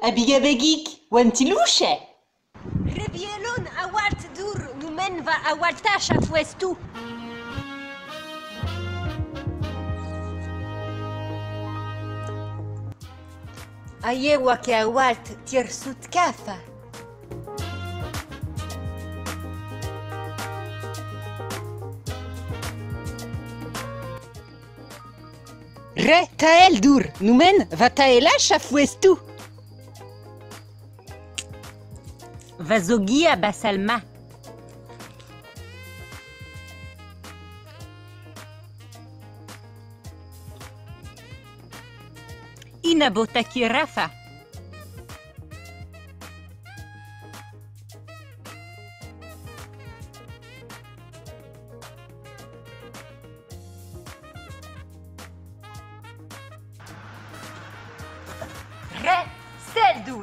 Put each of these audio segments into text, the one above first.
Abigabegik, wantilouche. Rebielon awart dur, numen va awarta Saz Estú. Ayewa que awart tiersut kafa. Re tael dur, numen va taela Saz Estú. Vazogia basalma. Inabotaki rafa. Re seldur.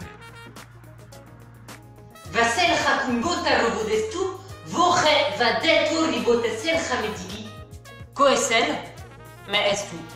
Vaselcha kumbota robodestu, voche va detur ribota selcha medigi. Koesel, ma estu.